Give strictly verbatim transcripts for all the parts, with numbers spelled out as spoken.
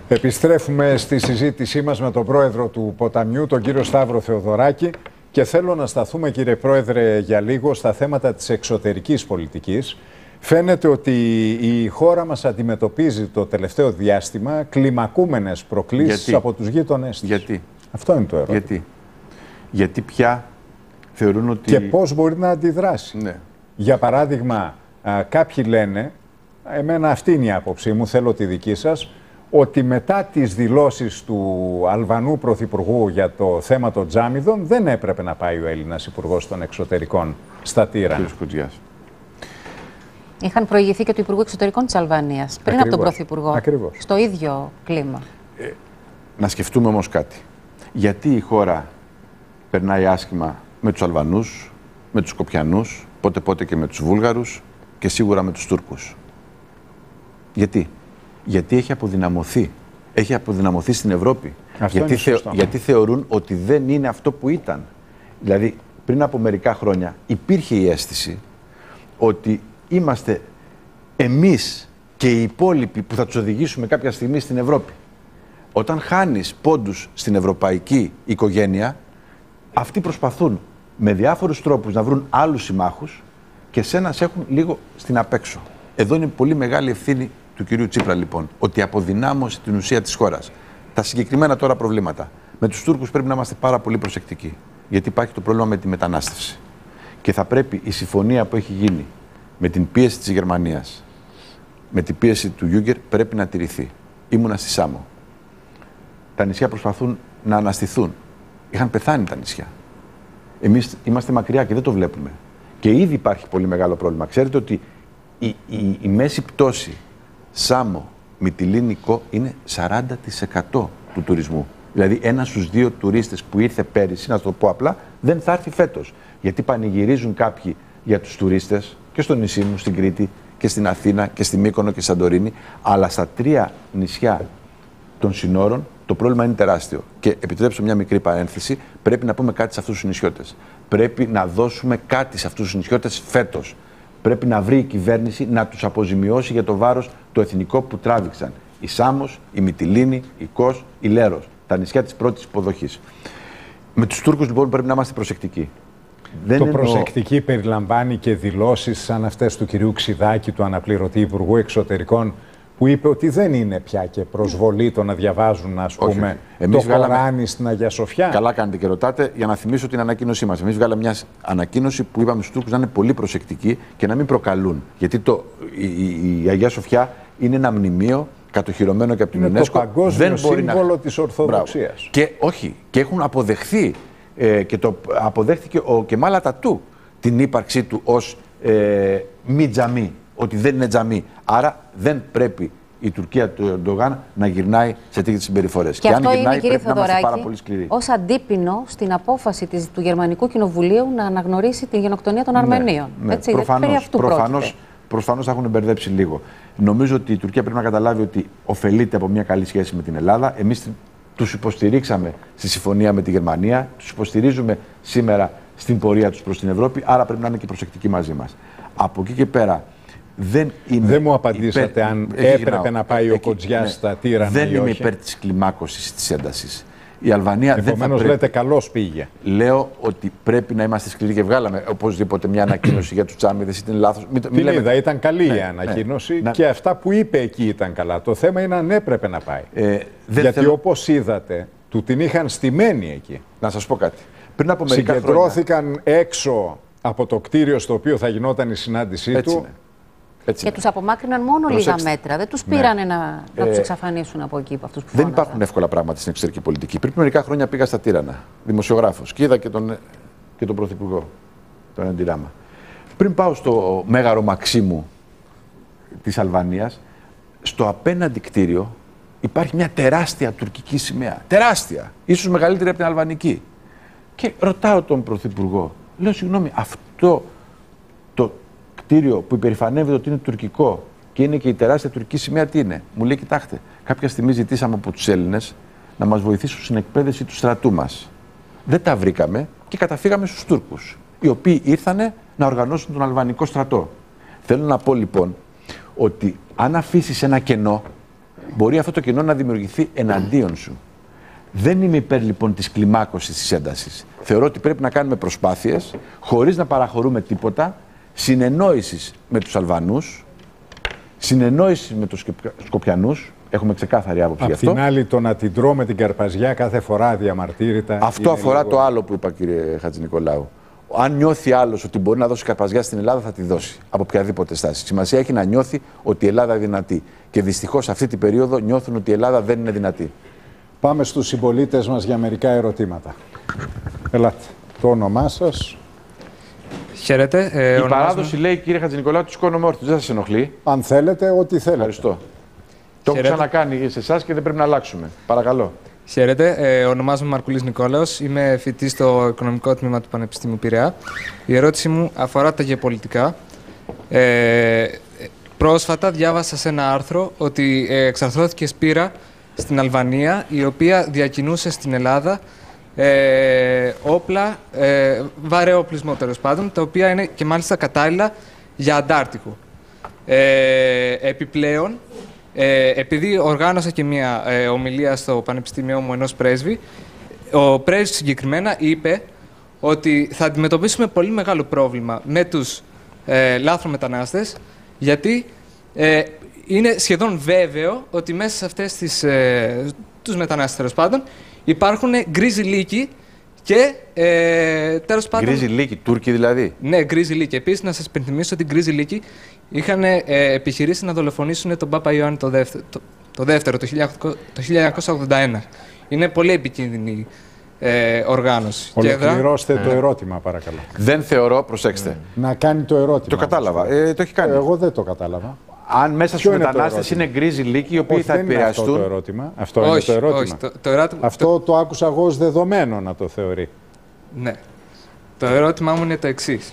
Επιστρέφουμε στη συζήτησή μας με τον πρόεδρο του Ποταμιού, τον κύριο Σταύρο Θεοδωράκη, και θέλω να σταθούμε, κύριε πρόεδρε, για λίγο στα θέματα της εξωτερικής πολιτικής. Φαίνεται ότι η χώρα μας αντιμετωπίζει το τελευταίο διάστημα κλιμακούμενες προκλήσεις Γιατί? από τους γείτονές της. Γιατί? Αυτό είναι το ερώτημα. Γιατί? Γιατί πια θεωρούν ότι... Και πώς μπορεί να αντιδράσει. Ναι. Για παράδειγμα, α, κάποιοι λένε, εμένα αυτή είναι η άποψή μου, θέλω τη δική σας, ότι μετά τις δηλώσεις του Αλβανού Πρωθυπουργού για το θέμα των Τζάμιδων δεν έπρεπε να πάει ο Έλληνας Υπουργός των Εξωτερικών στα Τύρανα. Είχαν προηγηθεί και του Υπουργού Εξωτερικών της Αλβανίας, πριν Ακριβώς. από τον Πρωθυπουργό. Ακριβώς. Στο ίδιο κλίμα. Ε, να σκεφτούμε όμως κάτι. Γιατί η χώρα περνάει άσχημα με τους Αλβανούς, με τους Σκοπιανούς, πότε πότε και με τους Βούλγαρους και σίγουρα με τους Τούρκους? Γιατί? Γιατί έχει αποδυναμωθεί. Έχει αποδυναμωθεί στην Ευρώπη. Αυτό γιατί, είναι σωστό. γιατί θεωρούν ότι δεν είναι αυτό που ήταν. Δηλαδή, πριν από μερικά χρόνια υπήρχε η αίσθηση ότι είμαστε εμείς και οι υπόλοιποι που θα τους οδηγήσουμε κάποια στιγμή στην Ευρώπη. Όταν χάνεις πόντους στην ευρωπαϊκή οικογένεια, αυτοί προσπαθούν με διάφορους τρόπους να βρουν άλλους συμμάχους και σένα σε έχουν λίγο στην απέξω. Εδώ είναι πολύ μεγάλη ευθύνη του κυρίου Τσίπρα, λοιπόν, ότι αποδυνάμωσε την ουσία της χώρας. Τα συγκεκριμένα τώρα προβλήματα. Με τους Τούρκους πρέπει να είμαστε πάρα πολύ προσεκτικοί, γιατί υπάρχει το πρόβλημα με τη μετανάστευση. Και θα πρέπει η συμφωνία που έχει γίνει με την πίεση της Γερμανίας, με την πίεση του Γιούγκερ, πρέπει να τηρηθεί. Ήμουνα στη Σάμο. Τα νησιά προσπαθούν να αναστηθούν. Είχαν πεθάνει τα νησιά. Εμείς είμαστε μακριά και δεν το βλέπουμε. Και ήδη υπάρχει πολύ μεγάλο πρόβλημα. Ξέρετε ότι η, η, η μέση πτώση Σάμο, Μυτιλήνη, Κο είναι σαράντα τοις εκατό του τουρισμού. Δηλαδή, ένας στους δύο τουρίστες που ήρθε πέρυσι, να το πω απλά, δεν θα έρθει φέτος. Γιατί πανηγυρίζουν κάποιοι για τους τουρίστες και στο νησί μου, στην Κρήτη και στην Αθήνα και στη Μύκονο και στη Σαντορίνη, αλλά στα τρία νησιά των συνόρων το πρόβλημα είναι τεράστιο. Και επιτρέψτε μια μικρή παρένθεση, πρέπει να πούμε κάτι σε αυτούς τους νησιώτες. Πρέπει να δώσουμε κάτι σε αυτούς τους νησιώτες φέτος. Πρέπει να βρει η κυβέρνηση να τους αποζημιώσει για το βάρος το εθνικό που τράβηξαν. Η Σάμος, η Μυτιλήνη, η Κος, η Λέρος. Τα νησιά της πρώτης υποδοχής. Με τους Τούρκους, λοιπόν, πρέπει να είμαστε προσεκτικοί. Δεν το εννοώ... προσεκτική περιλαμβάνει και δηλώσεις σαν αυτές του κυρίου Ξιδάκη, του αναπληρωτή Υπουργού Εξωτερικών, που είπε ότι δεν είναι πια και προσβολή το να διαβάζουν, ας πούμε, όχι. το βγάλαμε... Κοράνι στην Αγία Σοφιά. Καλά κάνετε και ρωτάτε, για να θυμίσω την ανακοίνωσή μας. Εμείς βγάλαμε μια ανακοίνωση που είπαμε στους Τούρκους να είναι πολύ προσεκτικοί και να μην προκαλούν. Γιατί το, η, η, η Αγία Σοφιά είναι ένα μνημείο κατοχυρωμένο και από την είναι UNESCO. Το παγκόσμιο δεν μπορεί σύμβολο να... της Ορθοδοξίας. Και όχι, και έχουν αποδεχθεί ε, και το αποδέχτηκε ο Κεμάλ Ατατούρκ την ύπαρξή του ως ε, μη τζαμί, ότι δεν είναι τζαμί. Άρα δεν πρέπει η Τουρκία του Ερντογάν να γυρνάει σε τέτοιες συμπεριφορές. Και, και αυτό αν γυρνάει, είναι, κύριε Θεοδωράκη, ως σκληροί. αντίπινο στην απόφαση της, του Γερμανικού Κοινοβουλίου να αναγνωρίσει την γενοκτονία των Αρμενίων. Ναι, ναι. Έτσι, προφανώς, αυτού προφανώς, προφανώς θα έχουν μπερδέψει λίγο. Νομίζω ότι η Τουρκία πρέπει να καταλάβει ότι ωφελείται από μια καλή σχέση με την Ελλάδα. Εμείς τους υποστηρίξαμε στη συμφωνία με τη Γερμανία, τους υποστηρίζουμε σήμερα στην πορεία τους προς την Ευρώπη, άρα πρέπει να είναι και προσεκτικοί μαζί μας. Από εκεί και πέρα, δεν είμαι. Δεν μου απαντήσατε υπέρ, αν έπρεπε γυρνάω. να πάει ο Κοτζιάς ναι. στα Τύρανα. Δεν ή είμαι όχι. υπέρ της κλιμάκωσης της έντασης. Η Αλβανία δεν θα πρέπει. Επομένως λέτε καλώς πήγε. Λέω ότι πρέπει να είμαστε σκληροί και βγάλαμε οπωσδήποτε μια ανακοίνωση για τους Τζάμιδες. Ήταν λάθος. Μην, Την λέμε... είδα, ήταν καλή ναι, η ανακοίνωση ναι. και αυτά που είπε εκεί ήταν καλά. Το θέμα είναι αν έπρεπε να πάει. Ε, δεν Γιατί θέλω... όπως είδατε, του την είχαν στημένη εκεί. Να σας πω κάτι. Πριν από μερικά Συγκεντρώθηκαν χρόνια... έξω από το κτίριο στο οποίο θα γινόταν η συνάντησή Έτσι του. είναι. Έτσι και είναι. τους απομάκρυναν μόνο Προσέξτε. λίγα μέτρα. Δεν τους πήρανε ναι. να, να ε, τους εξαφανίσουν από εκεί, από αυτούς που Δεν φώναζαν. υπάρχουν εύκολα πράγματα στην εξωτερική πολιτική. Πριν μερικά χρόνια πήγα στα Τύρανα, δημοσιογράφος, και είδα και τον, και τον Πρωθυπουργό, τον Αντιράμα. Πριν πάω στο Μέγαρο Μαξίμου της Αλβανίας, στο απέναντι κτίριο υπάρχει μια τεράστια τουρκική σημαία. Τεράστια! Ίσως μεγαλύτερη από την αλβανική. Και ρωτάω τον Πρωθυπουργό, λέω, συγγνώμη, αυτό το κτίριο που υπερηφανεύεται ότι είναι τουρκικό και είναι και η τεράστια τουρκική σημαία, τι είναι? Μου λέει, κοιτάξτε, κάποια στιγμή ζητήσαμε από τους Έλληνες να μας βοηθήσουν στην εκπαίδευση του στρατού μας. Δεν τα βρήκαμε και καταφύγαμε στους Τούρκους, οι οποίοι ήρθανε να οργανώσουν τον αλβανικό στρατό. Θέλω να πω λοιπόν ότι αν αφήσεις ένα κενό, μπορεί αυτό το κενό να δημιουργηθεί εναντίον σου. Δεν είμαι υπέρ λοιπόν της κλιμάκωσης της έντασης. Θεωρώ ότι πρέπει να κάνουμε προσπάθειες, χωρίς να παραχωρούμε τίποτα, συνεννόησης με τους Αλβανούς, συνεννόησης με τους Σκοπιανούς. Έχουμε ξεκάθαρη άποψη γι' αυτό. Απ' την άλλη, το να την τρώμε την καρπαζιά κάθε φορά αδιαμαρτύρητα. Αυτό αφορά λίγο... το άλλο που είπα, κύριε Χατζηνικολάου. Αν νιώθει άλλος ότι μπορεί να δώσει καρπαζιά στην Ελλάδα, θα τη δώσει. Από οποιαδήποτε στάση. Σημασία έχει να νιώθει ότι η Ελλάδα είναι δυνατή. Και δυστυχώς αυτή την περίοδο νιώθουν ότι η Ελλάδα δεν είναι δυνατή. Πάμε στους συμπολίτες μας για μερικά ερωτήματα. Ελάτε. Το όνομά σας. Χαίρετε. Ε, η ονομάζομαι... παράδοση λέει, κύριε Χατζηνικολάου, του σκόνομαι όρθιους. Δεν σας ενοχλεί? Αν θέλετε, ό,τι θέλετε. Ευχαριστώ. Το έχω ξανακάνει σε εσάς και δεν πρέπει να αλλάξουμε. Παρακαλώ. Χαίρετε. Ε, ονομάζομαι Μαρκουλής Νικόλαος. Είμαι φοιτητής στο Οικονομικό Τμήμα του Πανεπιστημίου Πειραιά. Η ερώτηση μου αφορά τα γεωπολιτικά. Ε, πρόσφατα διάβασα σε ένα άρθρο ότι εξαρθρώθηκε σπήρα στην Αλβανία, η οποία διακινούσε στην Ελλάδα ε, όπλα, ε, βαρέο οπλισμό τέλος πάντων, τα οποία είναι και μάλιστα κατάλληλα για Αντάρτικο. Ε, επιπλέον, ε, επειδή οργάνωσα και μια ε, ομιλία στο Πανεπιστήμιο μου ενός πρέσβη, ο πρέσβης συγκεκριμένα είπε ότι θα αντιμετωπίσουμε πολύ μεγάλο πρόβλημα με τους ε, λάθρομετανάστες, γιατί ε, είναι σχεδόν βέβαιο ότι μέσα σε αυτές τις, ε, τους μετανάστες, τέλος πάντων, υπάρχουν γκρίζοι λύκοι και ε, τέλος πάντων... Γκρίζοι λύκοι, Τούρκοι δηλαδή. Ναι, γκρίζοι λύκοι. Επίσης, να σας υπενθυμίσω ότι οι γκρίζοι λύκοι είχαν ε, επιχειρήσει να δολοφονήσουν τον Πάπα Ιωάννη το δεύτερο, το, το, δεύτερο, το χίλια εννιακόσια ογδόντα ένα. Είναι πολύ επικίνδυνη ε, οργάνωση. Ολοκληρώστε το ερώτημα, παρακαλώ. Δεν θεωρώ, προσέξτε. Να κάνει το ερώτημα. Το κατάλαβα. Ε, το έχει κάνει. Εγώ δεν το κατάλαβα. Αν μέσα στους μετανάστες είναι γκρίζοι λύκοι οι οποίοι όχι, θα επηρεαστούν. Αυτό το ερώτημα. Αυτό όχι, είναι το ερώτημα. Όχι, το, το ερώτημα. Αυτό το... το άκουσα εγώ ως δεδομένο να το θεωρεί. Ναι. Το ερώτημά μου είναι το εξής.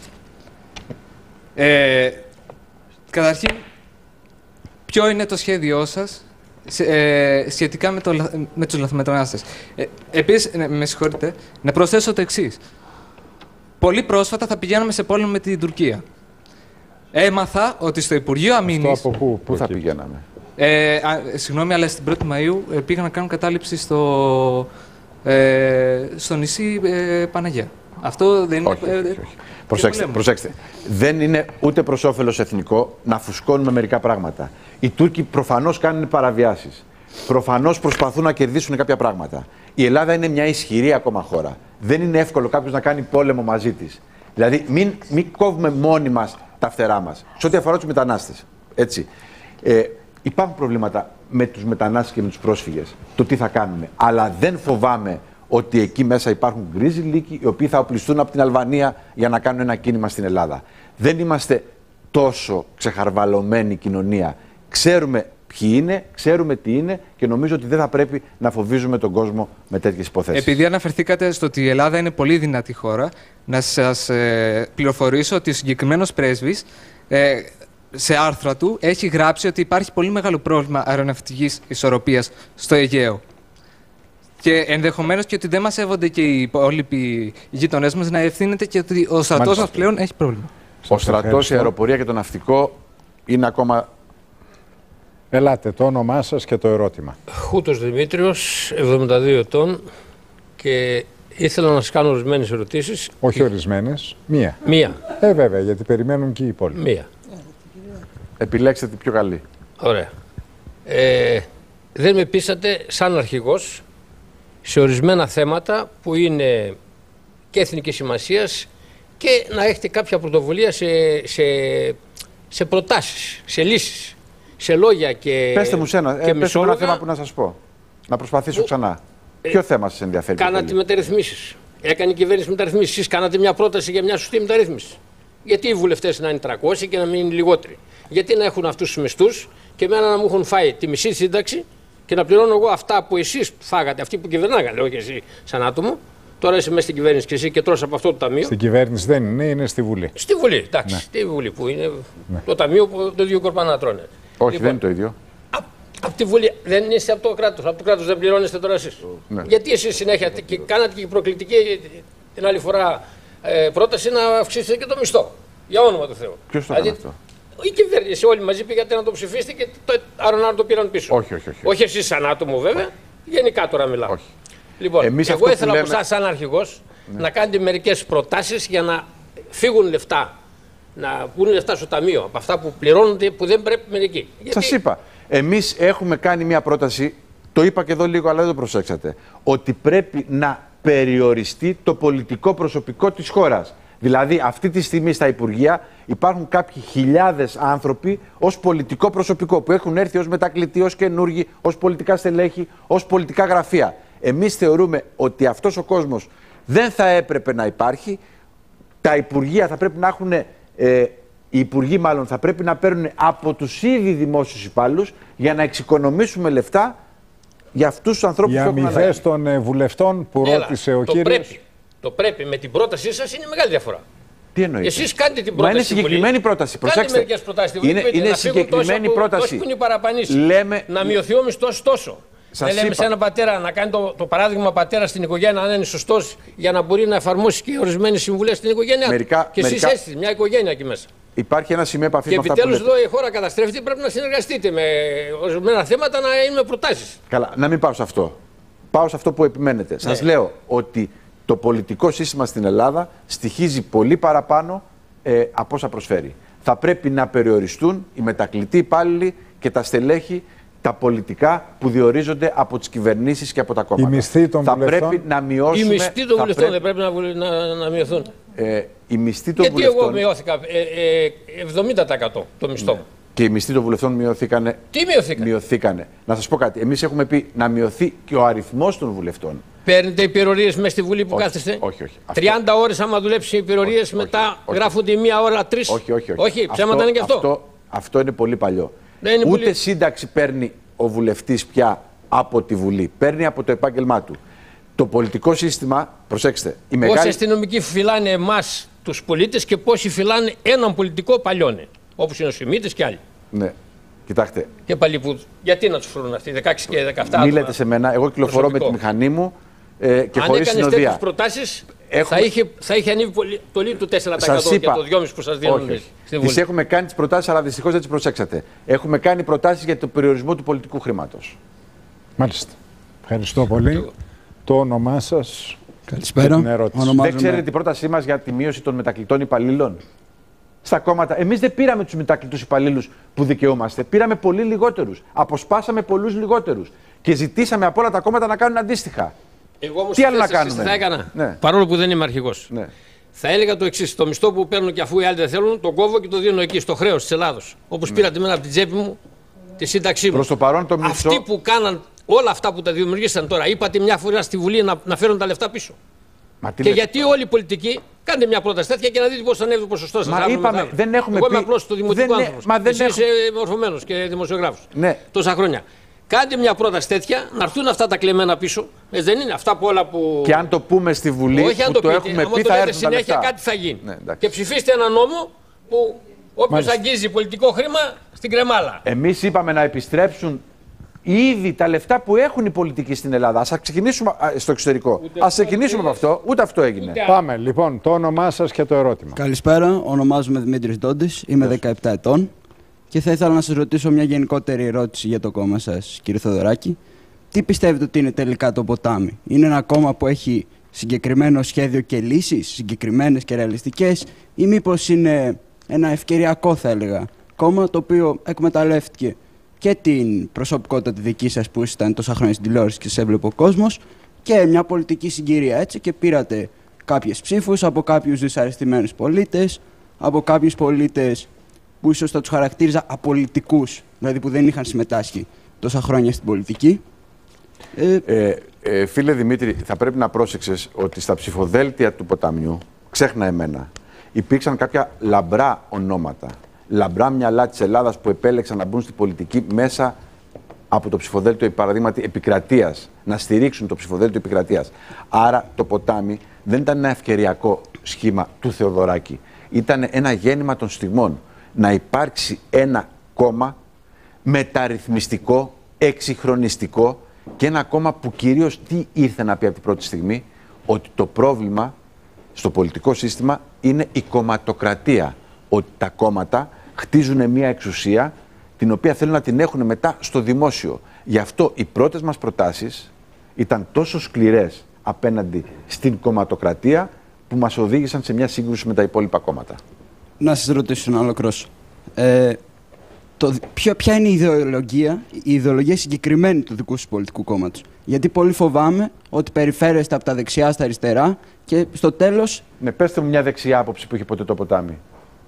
Ε, καταρχήν, ποιο είναι το σχέδιό σας ε, σχετικά με, το, με τους λαθρομετανάστες. Ε, επίσης, ναι, με συγχωρείτε, να προσθέσω το εξής. Πολύ πρόσφατα θα πηγαίναμε σε πόλεμο με την Τουρκία. Έμαθα ότι στο Υπουργείο Αμήνης... Αυτό από πού, πού θα πηγαίναμε. Ε, α, συγγνώμη, αλλά στην πρώτη Μαΐου ε, πήγαν να κάνουν κατάληψη στο, ε, στο νησί ε, Παναγία. Αυτό δεν είναι... Όχι, όχι, όχι. Προσέξτε, προσέξτε. Δεν είναι ούτε προς όφελος εθνικό να φουσκώνουμε μερικά πράγματα. Οι Τούρκοι προφανώς κάνουν παραβιάσεις. Προφανώς προσπαθούν να κερδίσουν κάποια πράγματα. Η Ελλάδα είναι μια ισχυρή ακόμα χώρα. Δεν είναι εύκολο κάποιος να κάνει πόλεμο μαζί της. Δηλαδή, μην, μην κόβουμε μόνοι μας τα φτερά μας. Σε ό,τι αφορά τους μετανάστες. Έτσι. Ε, υπάρχουν προβλήματα με τους μετανάστες και με τους πρόσφυγες. Το τι θα κάνουμε. Αλλά δεν φοβάμαι ότι εκεί μέσα υπάρχουν γκρίζοι λύκοι οι οποίοι θα οπλιστούν από την Αλβανία για να κάνουν ένα κίνημα στην Ελλάδα. Δεν είμαστε τόσο ξεχαρβαλωμένη κοινωνία. Ξέρουμε ποιοι είναι, ξέρουμε τι είναι και νομίζω ότι δεν θα πρέπει να φοβίζουμε τον κόσμο με τέτοιες υποθέσεις. Επειδή αναφερθήκατε στο ότι η Ελλάδα είναι πολύ δυνατή χώρα, να σας ε, πληροφορήσω ότι ο συγκεκριμένος πρέσβης ε, σε άρθρα του έχει γράψει ότι υπάρχει πολύ μεγάλο πρόβλημα αεροναυτικής ισορροπίας στο Αιγαίο. Και ενδεχομένως και ότι δεν μας σέβονται και οι υπόλοιποι γείτονές μας, να ευθύνεται και ότι ο στρατός μας πλέον έχει πρόβλημα. Ο στρατός, η αεροπορία και το ναυτικό είναι ακόμα... Ελάτε, το όνομά σας και το ερώτημα. Χούτος Δημήτριος, εβδομήντα δύο ετών, και ήθελα να σας κάνω ορισμένες ερωτήσεις. Όχι ορισμένες, μία. Μία. Ε, βέβαια, γιατί περιμένουν και οι υπόλοιποι. Μία. Επιλέξτε την πιο καλή. Ωραία. Ε, δεν με πείσατε σαν αρχηγός σε ορισμένα θέματα που είναι και εθνικής σημασίας και να έχετε κάποια πρωτοβουλία σε, σε, σε προτάσεις, σε λύσεις, σε λόγια και Πέστε μου σε ένα, και ε, πέστε μου ένα θέμα που να που... σας πω. Να προσπαθήσω ξανά. Ε, Ποιο θέμα σας ενδιαφέρει? Κάνατε μεταρρυθμίσεις. Έκανε η κυβέρνηση μεταρρυθμίσεις. Εσείς κάνατε μια πρόταση για μια σωστή μεταρρύθμιση. Γιατί οι βουλευτές να είναι τριακόσιοι και να μην είναι λιγότεροι? Γιατί να έχουν αυτούς τους μισθούς και εμένα να μου έχουν φάει τη μισή σύνταξη και να πληρώνω εγώ αυτά που εσείς φάγατε, αυτοί που κυβερνάγατε, όχι εσύ σαν άτομο. Τώρα είσαι μέσα στην κυβέρνηση και εσύ και τρως από αυτό το ταμείο. Στην κυβέρνηση δεν είναι, είναι στη Βουλή. Στη Βουλή, εντάξει. Ναι. Στη Βουλή που είναι ναι. Το ταμείο που το ίδιο κορπανά τρώνε. Όχι, λοιπόν, δεν είναι το ίδιο. Από απ τη Βουλή, δεν είστε από το κράτος. Από το κράτος δεν πληρώνεστε τώρα εσείς. Ναι. Γιατί εσείς συνέχεια και κάνατε και προκλητική την άλλη φορά ε, πρόταση να αυξήσετε και το μισθό. Για όνομα του Θεού. Ποιος το δηλαδή, έκανε αυτό? η κυβέρνηση όλοι μαζί πήγατε να το ψηφίσετε και το Αρονάρο το πήραν πίσω. Όχι, όχι, όχι. Όχι εσείς σαν άτομο βέβαια, όχι. Γενικά τώρα μιλάω. Όχι. Λοιπόν, εμείς εγώ ήθελα λέμε... από εσάς σαν αρχηγός ναι. να κάνετε μερικές προτάσεις για να φύγουν λεφτά, να βγουν λεφτά στο ταμείο από αυτά που πληρώνονται που δεν πρέπει μερικοί. Γιατί... Σας είπα, εμείς έχουμε κάνει μια πρόταση, το είπα και εδώ λίγο αλλά δεν το προσέξατε, ότι πρέπει να περιοριστεί το πολιτικό προσωπικό της χώρας. Δηλαδή, αυτή τη στιγμή στα Υπουργεία υπάρχουν κάποιοι χιλιάδες άνθρωποι ως πολιτικό προσωπικό που έχουν έρθει ως μετακλητοί, ως καινούργοι, ως πολιτικά στελέχη, ως πολιτικά γραφεία. Εμείς θεωρούμε ότι αυτός ο κόσμος δεν θα έπρεπε να υπάρχει. Τα Υπουργεία θα πρέπει να έχουν, ε, οι Υπουργοί μάλλον θα πρέπει να παίρνουν από τους ήδη δημόσιους υπάλληλους για να εξοικονομήσουμε λεφτά για αυτούς τους ανθρώπους που έχουν ανάγκη. Οι αμοιβές των ε, βουλευτών που Έλα, ρώτησε ο το κύριος. Πρέπει. Το πρέπει με την πρότασή σας είναι μεγάλη διαφορά. Τι εννοείτε? Εσείς κάντε την πρόταση. Μα είναι συγκεκριμένη πρόταση. Προσέξτε. Κάντε μερικές προτάσεις στη Βουλή. Είναι, είναι συγκεκριμένη πρόταση. Που είναι η παραπανήση. Λέμε... Να μειωθεί ο μισθός τόσο. Σας δεν λέμε είπα. σε έναν πατέρα να κάνει το, το παράδειγμα πατέρα στην οικογένεια, αν είναι σωστός, για να μπορεί να εφαρμόσει και ορισμένες συμβουλές στην οικογένειά μερικά, του. Και εσείς μερικά... έστειλε μια οικογένεια εκεί μέσα. Υπάρχει ένα σημείο επαφής και με αυτά που επιτέλους εδώ η χώρα καταστρέφεται, πρέπει να συνεργαστείτε με ορισμένα θέματα, να είναι προτάσεις. Καλά, να μην πάω σε αυτό. Πάω σε αυτό που επιμένετε. Ναι. Σας λέω ότι το πολιτικό σύστημα στην Ελλάδα στοιχίζει πολύ παραπάνω ε, από όσα προσφέρει. Θα πρέπει να περιοριστούν οι μετακλητοί υπάλληλοι και τα στελέχη, τα πολιτικά που διορίζονται από τις κυβερνήσεις και από τα κόμματα. Οι μισθοί των θα βουλευτών. πρέπει να μειώσουμε... Οι μισθοί των βουλευτών πρέπει... δεν πρέπει να, να, να μειωθούν. Ε, οι μισθοί των Γιατί βουλευτών... εγώ μειώθηκα ε, ε, εβδομήντα τοις εκατό το μισθό μου. Ναι. Και οι μισθοί των βουλευτών μειωθήκανε. Τι μειωθήκανε? μειωθήκανε. Να σας πω κάτι. Εμείς έχουμε πει να μειωθεί και ο αριθμός των βουλευτών. Παίρνετε υπηρορίες μέσα στη Βουλή που όχι, κάθεστε. Όχι, όχι. Αυτό... τριάντα ώρες άμα δουλέψει υπηρορίες μετά όχι, γράφονται η μία ώρα τρεις. Όχι, όχι. Όχι, όχι ψέματα είναι και αυτό. αυτό. Αυτό είναι πολύ παλιό. Δεν είναι Ούτε πολύ... σύνταξη παίρνει ο βουλευτής πια από τη Βουλή. Παίρνει από το επάγγελμά του. Το πολιτικό σύστημα, προσέξτε. Πόσοι μεγάλη... αστυνομικοί φυλάνε εμάς τους πολίτες και πόσοι φυλάνε έναν πολιτικό παλιώνε. Όπως είναι ο Σιμίτης και άλλοι. Ναι. Κοιτάξτε. Και πάλι που. Γιατί να τους φρούν αυτοί, δεκαέξι και δεκαεπτά. Μη λέτε σε μένα, εγώ κυκλοφορώ με τη μηχανή μου ε, και χωρίς συνοδεία. Αν έκανες τέτοιες προτάσεις, έχουμε... θα, είχε, θα είχε ανέβει πολύ, πολύ του τέσσερα τοις εκατό για το δυόμισι τοις εκατό που σας δίνουν όχι, στην Βουλή. Τις έχουμε κάνει τις προτάσεις, αλλά δυστυχώς δεν τις προσέξατε. Έχουμε κάνει προτάσεις για το περιορισμό του πολιτικού χρήματος. Μάλιστα. Ευχαριστώ πολύ. Εγώ. Το όνομά σας. Καλησπέρα. Δεν ξέρετε την πρότασή μας για τη μείωση των μετακλητών υπαλλήλων στα κόμματα? Εμείς δεν πήραμε τους μετακλητούς υπαλλήλους που δικαιούμαστε. Πήραμε πολύ λιγότερους. Αποσπάσαμε πολλούς λιγότερους. Και ζητήσαμε από όλα τα κόμματα να κάνουν αντίστοιχα. Εγώ όμως τι άλλο να κάνουμε? Θα έκανα. Ναι. Παρόλο που δεν είμαι αρχηγός. Ναι. Θα έλεγα το εξής: το μισθό που παίρνω και αφού οι άλλοι δεν θέλουν, τον κόβω και το δίνω εκεί στο χρέος της Ελλάδος. Όπως ναι. πήρατε εμένα από την τσέπη μου τη σύνταξή μου. Προς το παρόν το μισθό. Αυτοί που κάναν όλα αυτά που τα δημιουργήσαν τώρα, είπατε μια φορά στη Βουλή να, να φέρουν τα λεφτά πίσω. Μα και γιατί όλοι οι πολιτικοί, κάντε μια πρόταση τέτοια και να δείτε πώς θα ανέβει το ποσοστό σας. Μα είπαμε, δεν έχουμε Εγώ πει... είμαι απλώς στο δημοτικό δεν... άνθρωπος. Μα δεν Εσύ έχουμε... είσαι μορφωμένος και δημοσιογράφος. Ναι. Τόσα χρόνια. Κάντε μια πρόταση τέτοια, να έρθουν αυτά τα κλεμμένα πίσω. Ε, δεν είναι αυτά που όλα που. Και αν το πούμε στη Βουλή, όχι, που το, το, πείτε, έχουμε πει, το θα έρθουν συνέχεια τα λεφτά. Κάτι θα γίνει. Ναι, και ψηφίστε ένα νόμο που όποιος αγγίζει πολιτικό χρήμα στην κρεμάλα. Εμείς είπαμε να επιστρέψουν ήδη τα λεφτά που έχουν οι πολιτικοί στην Ελλάδα. Ας ξεκινήσουμε στο εξωτερικό. Ούτε Ας ξεκινήσουμε από αυτό. Ούτε αυτό έγινε. Ούτε... Πάμε λοιπόν. Το όνομά σας και το ερώτημα. Καλησπέρα. Ονομάζομαι Δημήτρης Ντόντης. Είμαι yes. δεκαεπτά ετών. Και θα ήθελα να σας ρωτήσω μια γενικότερη ερώτηση για το κόμμα σας, κύριε Θοδωράκη. Τι πιστεύετε ότι είναι τελικά το ποτάμι? Είναι ένα κόμμα που έχει συγκεκριμένο σχέδιο και λύσεις, συγκεκριμένες και ρεαλιστικές, ή μήπως είναι ένα ευκαιριακό, θα έλεγα, κόμμα το οποίο εκμεταλλεύτηκε και την προσωπικότητα τη δική σας που ήσασταν τόσα χρόνια στην τηλεόραση και σε έβλεπε ο κόσμος και μια πολιτική συγκυρία, έτσι, και πήρατε κάποιες ψήφους από κάποιους δυσαρεστημένους πολίτες, από κάποιους πολίτες που ίσως θα τους χαρακτήριζα απολυτικούς, δηλαδή που δεν είχαν συμμετάσχει τόσα χρόνια στην πολιτική. Ε, ε, ε, φίλε Δημήτρη, θα πρέπει να πρόσεξες ότι στα ψηφοδέλτια του ποταμιού, ξέχνα εμένα, υπήρξαν κάποια λαμπρά ονόματα, λαμπρά μυαλά της Ελλάδας που επέλεξαν να μπουν στην πολιτική μέσα από το ψηφοδέλτιο, παραδείγματι, Επικρατείας, να στηρίξουν το ψηφοδέλτιο Επικρατείας. Άρα το ποτάμι δεν ήταν ένα ευκαιριακό σχήμα του Θεοδωράκη. Ήταν ένα γέννημα των στιγμών. Να υπάρξει ένα κόμμα μεταρρυθμιστικό, εξυγχρονιστικό και ένα κόμμα που κυρίως τι ήρθε να πει από την πρώτη στιγμή? Ότι το πρόβλημα στο πολιτικό σύστημα είναι η κομματοκρατία. Ότι τα κόμματα χτίζουν μια εξουσία την οποία θέλουν να την έχουν μετά στο δημόσιο. Γι' αυτό οι πρώτες μας προτάσεις ήταν τόσο σκληρές απέναντι στην κομματοκρατία που μας οδήγησαν σε μια σύγκρουση με τα υπόλοιπα κόμματα. Να σας ρωτήσω να ολοκληρώσω. Ε, το, ποιο, ποια είναι η ιδεολογία, η ιδεολογία συγκεκριμένη του δικού σου πολιτικού κόμματος? Γιατί πολύ φοβάμαι ότι περιφέρεστε από τα δεξιά στα αριστερά και στο τέλος... Ναι, πέστε μου μια δεξιά άποψη που έχει ποτέ το ποτάμι.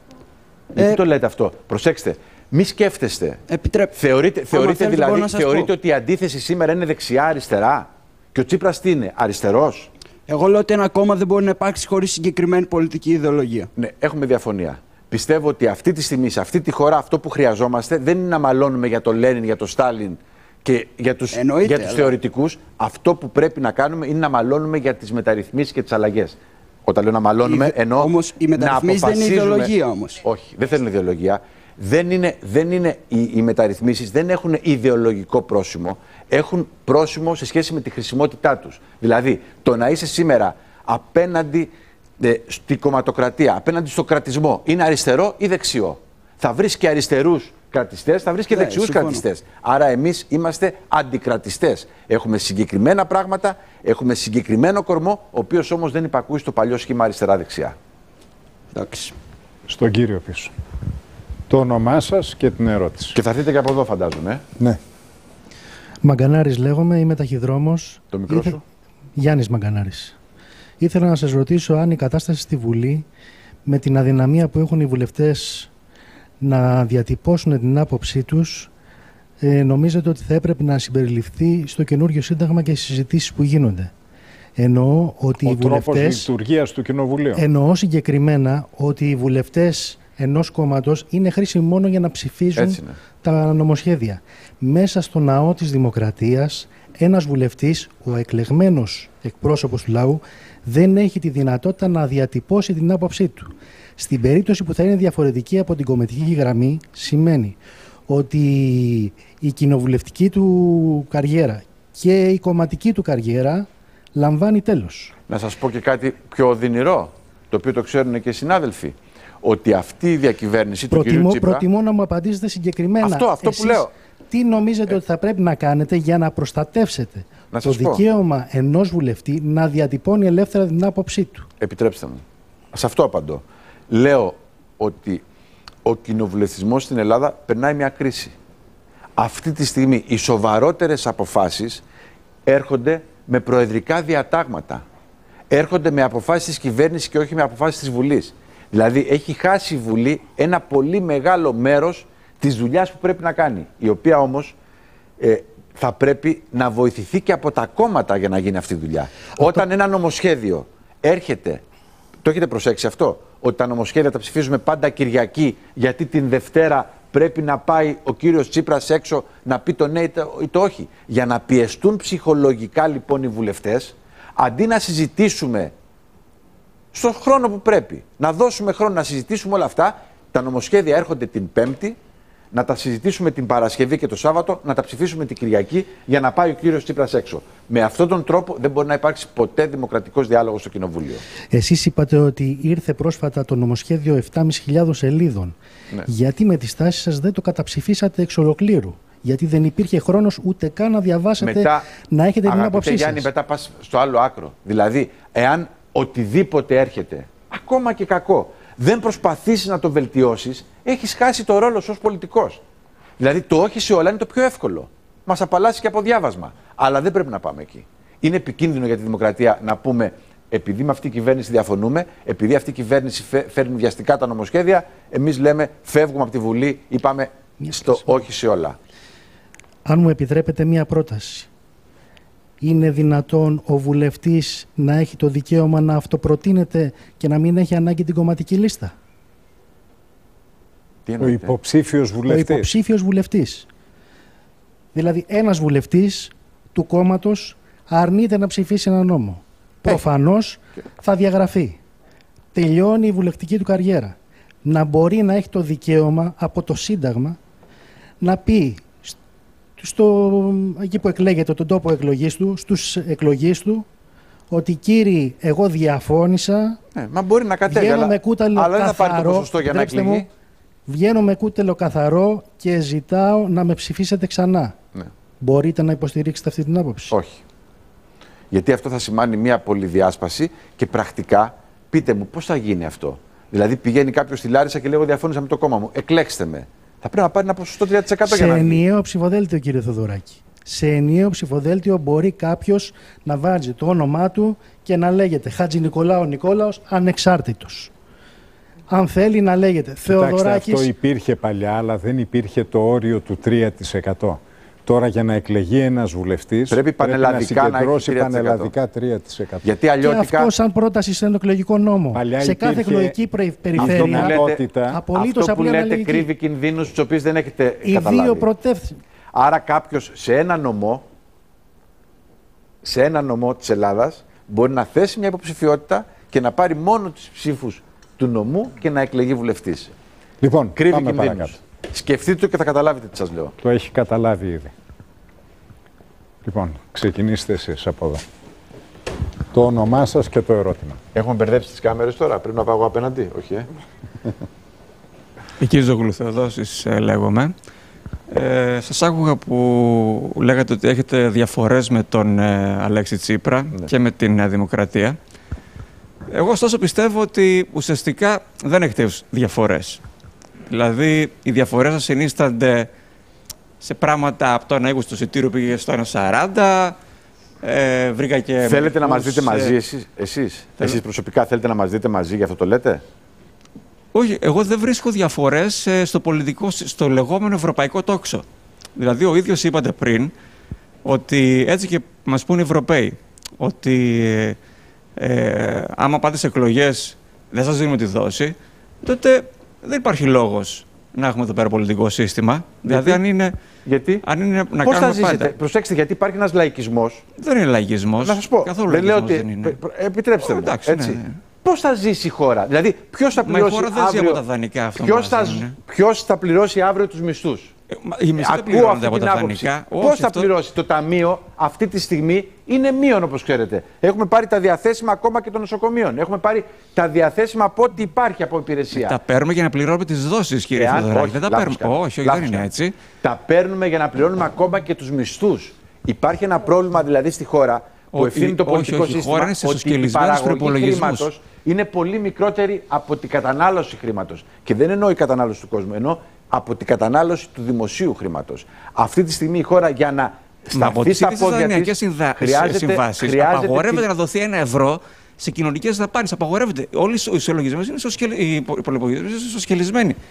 Ε, Γιατί το λέτε αυτό? Προσέξτε, μη σκέφτεστε. Επιτρέπ... Θεωρείτε, θεωρείτε, δηλαδή, θεωρείτε πω. ότι η αντίθεση σήμερα είναι δεξιά-αριστερά? Και ο Τσίπρας τι είναι, αριστερός? Εγώ λέω ότι ένα κόμμα δεν μπορεί να υπάρξει χωρίς συγκεκριμένη πολιτική ιδεολογία. Ναι, έχουμε διαφωνία. Πιστεύω ότι αυτή τη στιγμή, σε αυτή τη χώρα, αυτό που χρειαζόμαστε δεν είναι να μαλώνουμε για τον Λένιν, για τον Στάλιν και για τους, Εννοείται, για τους αλλά... θεωρητικούς. Αυτό που πρέπει να κάνουμε είναι να μαλώνουμε για τις μεταρρυθμίσεις και τις αλλαγές. Όταν λέω να μαλώνουμε, η... εννοώ όμως, οι μεταρρυθμίσεις δεν είναι ιδεολογία όμως. Όχι, δεν θέλουν ιδεολογία. Δεν είναι, δεν είναι, οι, οι μεταρρυθμίσεις δεν έχουν ιδεολογικό πρόσημο. Έχουν πρόσημο σε σχέση με τη χρησιμότητά τους. Δηλαδή, το να είσαι σήμερα απέναντι ε, στη κομματοκρατία, απέναντι στο κρατισμό, είναι αριστερό ή δεξιό? Θα βρεις και αριστερούς κρατιστές, θα βρεις και ναι, δεξιούς συμφωνώ. κρατιστές. Άρα εμείς είμαστε αντικρατιστές. Έχουμε συγκεκριμένα πράγματα, έχουμε συγκεκριμένο κορμό, ο οποίος όμως δεν υπακούει στο παλιό σχήμα αριστερά-δεξιά. Εντάξει. Στον κύριο πίσω. Το όνομά σας και την ερώτηση. Και θα έρθετε και από εδώ, φαντάζομαι. Ε? Ναι. Μαγκανάρης λέγομαι, είμαι ταχυδρόμος. Το μικρό Ήθε... σου. Γιάννης Μαγκανάρης. Ήθελα να σας ρωτήσω αν η κατάσταση στη Βουλή, με την αδυναμία που έχουν οι βουλευτές να διατυπώσουν την άποψή τους, ε, νομίζετε ότι θα έπρεπε να συμπεριληφθεί στο καινούριο σύνταγμα και στις συζητήσεις που γίνονται? Εννοώ ότι Ο οι τρόπος βουλευτές... λειτουργίας του Κοινοβουλίου. Εννοώ συγκεκριμένα ότι οι βουλευτές ενός κόμματος είναι χρήσιμοι μόνο για να ψηφίζουν τα νομοσχέδια. Μέσα στο ναό της δημοκρατίας, ένας βουλευτής, ο εκλεγμένος εκπρόσωπος του λαού, δεν έχει τη δυνατότητα να διατυπώσει την άποψή του. Στην περίπτωση που θα είναι διαφορετική από την κομματική γραμμή, σημαίνει ότι η κοινοβουλευτική του καριέρα και η κομματική του καριέρα λαμβάνει τέλος. Να σας πω και κάτι πιο οδυνηρό, το οποίο το ξέρουν και οι συνάδελφοι. Ότι αυτή η διακυβέρνηση προτιμώ, του κ. Τσίπρα... Προτιμώ να μου απαντήσετε συγκεκριμένα. Αυτό, αυτό εσείς που λέω. Τι νομίζετε ε... ότι θα πρέπει να κάνετε για να προστατεύσετε να το δικαίωμα πω. ενός βουλευτή να διατυπώνει ελεύθερα την άποψή του? Επιτρέψτε μου. Σε αυτό απαντώ. Λέω ότι ο κοινοβουλευτισμός στην Ελλάδα περνάει μια κρίση. Αυτή τη στιγμή οι σοβαρότερες αποφάσεις έρχονται με προεδρικά διατάγματα. Έρχονται με αποφάσεις της κυβέρνησης και όχι με αποφάσεις της Βουλής. Δηλαδή έχει χάσει η Βουλή ένα πολύ μεγάλο μέρος της δουλειάς που πρέπει να κάνει, η οποία όμως ε, θα πρέπει να βοηθηθεί και από τα κόμματα για να γίνει αυτή η δουλειά. Αυτό... Όταν ένα νομοσχέδιο έρχεται, το έχετε προσέξει αυτό, ότι τα νομοσχέδια τα ψηφίζουμε πάντα Κυριακή, γιατί την Δευτέρα πρέπει να πάει ο κύριος Τσίπρας έξω να πει το ναι ή το, ή το όχι. Για να πιεστούν ψυχολογικά λοιπόν οι βουλευτές, αντί να συζητήσουμε στον χρόνο που πρέπει, να δώσουμε χρόνο να συζητήσουμε όλα αυτά, τα νομοσχέδια έρχονται την Πέμπτη, να τα συζητήσουμε την Παρασκευή και το Σάββατο, να τα ψηφίσουμε την Κυριακή για να πάει ο κύριος Τσίπρας έξω. Με αυτόν τον τρόπο δεν μπορεί να υπάρξει ποτέ δημοκρατικός διάλογος στο Κοινοβούλιο. Εσείς είπατε ότι ήρθε πρόσφατα το νομοσχέδιο επτά χιλιάδες πεντακόσιες σελίδων. Ναι. Γιατί με τις τάσεις σας δεν το καταψηφίσατε εξ ολοκλήρου? Γιατί δεν υπήρχε χρόνος ούτε καν να διαβάσετε, μετά, να έχετε την άποψή σας. Γιάννη, μετά πας στο άλλο άκρο. Δηλαδή, εάν οτιδήποτε έρχεται, ακόμα και κακό, δεν προσπαθήσεις να το βελτιώσεις, έχεις χάσει το ρόλο σου ως πολιτικός. Δηλαδή, το όχι σε όλα είναι το πιο εύκολο. Μας απαλλάσσει και από διάβασμα. Αλλά δεν πρέπει να πάμε εκεί. Είναι επικίνδυνο για τη δημοκρατία να πούμε, επειδή με αυτή η κυβέρνηση διαφωνούμε, επειδή αυτή η κυβέρνηση φέρνει βιαστικά τα νομοσχέδια, εμείς λέμε φεύγουμε από τη Βουλή ή πάμε στο όχι σε όλα. Αν μου επιτρέπετε μία πρόταση. Είναι δυνατόν ο βουλευτής να έχει το δικαίωμα να αυτοπροτείνεται και να μην έχει ανάγκη την κομματική λίστα? Τι ο υποψήφιος βουλευτής. Ο υποψήφιος βουλευτής. Δηλαδή ένας βουλευτής του κόμματος αρνείται να ψηφίσει ένα νόμο. Ε. Προφανώς θα διαγραφεί. Τελειώνει η βουλευτική του καριέρα. Να μπορεί να έχει το δικαίωμα από το Σύνταγμα να πει στο, εκεί που εκλέγεται, τον τόπο εκλογής του, στους εκλογείς του, ότι κύριοι, εγώ διαφώνησα. Ε, μα μπορεί να κατέβει, αλλά, με κούταλο αλλά δεν θα καθαρό, πάρει το ποσοστό για να εκλεγεί. βγαίνω με κούτελο καθαρό και ζητάω να με ψηφίσετε ξανά. Ναι. Μπορείτε να υποστηρίξετε αυτή την άποψη? Όχι. Γιατί αυτό θα σημάνει μια πολυδιάσπαση και πρακτικά, πείτε μου, πώς θα γίνει αυτό. Δηλαδή, πηγαίνει κάποιο στη Λάρισα και λέει: εγώ διαφώνησα με το κόμμα μου. Εκλέξτε με. Θα πρέπει να πάρει ένα ποσοστό τρία τοις εκατό Σε για να βγει. ενιαίο ψηφοδέλτιο, κύριε Θοδωράκη. Σε ενιαίο ψηφοδέλτιο μπορεί κάποιος να βάζει το όνομά του και να λέγεται Χατζη Νικολάου Νικόλαος ανεξάρτητος. Αν θέλει να λέγεται Θεοδωράκης. Αυτό υπήρχε παλιά, αλλά δεν υπήρχε το όριο του τρία τοις εκατό. Τώρα για να εκλεγεί ένας βουλευτής πρέπει, πρέπει να συγκεντρώσει να πανελλαδικά τρία τοις εκατό. Γιατί αλλιώτικα... Και αυτό σαν πρόταση σε εκλογικό νόμο. Παλιά σε κάθε εκλογική περιφέρεια. Αυτό που λέτε, λέτε κρύβει κινδύνους τους οποίους δεν έχετε οι καταλάβει. Δύο προτεύθυνοι. Άρα κάποιος σε ένα νομό, σε ένα νομό της Ελλάδας μπορεί να θέσει μια υποψηφιότητα και να πάρει μόνο τις ψήφους του νομού και να εκλεγεί βουλευτής. Λοιπόν, κρύβει πάμε κινδύνους. παρακάτω. Σκεφτείτε το και θα καταλάβετε τι σας λέω. Το έχει καταλάβει ήδη. Λοιπόν, ξεκινήστε εσείς από εδώ. Το όνομά σας και το ερώτημα. Έχουμε μπερδέψει τις κάμερες τώρα, πρέπει να πάω απέναντι, όχι ε. Εκεί Ζωγλου Θεοδόσης ε, λέγομαι. Ε, σας άκουγα που λέγατε ότι έχετε διαφορές με τον ε, Αλέξη Τσίπρα ναι. και με την Νέα Δημοκρατία. Εγώ ωστόσο πιστεύω ότι ουσιαστικά δεν έχετε διαφορές. Δηλαδή, οι διαφορές σας συνίστανται σε πράγματα από το ένα είκοσι το εισιτήριο πήγε στο ένα σαράντα. Ε, βρήκα και θέλετε μήπως, να μας δείτε μαζί ε... εσείς, εσείς, εσείς προσωπικά θέλετε να μας δείτε μαζί, γι' αυτό το λέτε? Όχι, εγώ δεν βρίσκω διαφορές ε, στο πολιτικό, στο λεγόμενο ευρωπαϊκό τόξο. Δηλαδή, ο ίδιος είπατε πριν ότι έτσι και μας πούν οι Ευρωπαίοι ότι ε, ε, άμα πάτε σε εκλογές δεν σας δίνουμε τη δόση, τότε δεν υπάρχει λόγος να έχουμε εδώ πέρα πολιτικό σύστημα. Γιατί? Δηλαδή, αν είναι, γιατί? Αν είναι να πώς κάνουμε θα ζήσετε? πάντα. Προσέξτε, γιατί υπάρχει ένας λαϊκισμός. Δεν είναι λαϊκισμός. Να σας πω. Καθόλου δεν λέω λαϊκισμός ότι... δεν είναι. Επιτρέψτε μου. Εντάξει, έτσι. Ναι, ναι. Πώς θα ζήσει η χώρα? Δηλαδή, ποιος θα πληρώσει αύριο... Μα η χώρα δεν ζει από τα δανεικά αυτό. Ποιος θα... ποιος θα πληρώσει αύριο τους μισθούς? Οι μισθοί δεν πληρώνονται από τα δανεικά. Πώς θα αυτό... πληρώσει? Το ταμείο αυτή τη στιγμή είναι μείον, όπως ξέρετε. Έχουμε πάρει τα διαθέσιμα ακόμα και των νοσοκομείων. Έχουμε πάρει τα διαθέσιμα από ό,τι υπάρχει από υπηρεσία. Τα παίρνουμε για να πληρώνουμε τις δόσεις, κύριε Εάν... Θεοδωράκη. Δεν τα παίρνουμε. Κάνει. Όχι, όχι, δεν είναι έτσι. Τα παίρνουμε για να πληρώνουμε ακόμα και τους μισθούς. Υπάρχει ένα πρόβλημα δηλαδή στη χώρα που ευθύνει το πολιτικό όχι, σύστημα είναι ότι η παραγωγή χρήματος είναι πολύ μικρότερη από την κατανάλωση χρήματος. Και δεν εννοώ η κατανάλωση του κόσμου, εννοώ από την κατανάλωση του δημοσίου χρήματος. Αυτή τη στιγμή η χώρα για να σταθεί στα πόδια της συνδα... χρειάζεται, συμβάσεις, χρειάζεται απαγορεύεται τη... να δοθεί ένα ευρώ σε κοινωνικές δαπάνες. Απαγορεύεται. Όλοι οι ισολογισμένοι είναι ισοσκελισμένοι.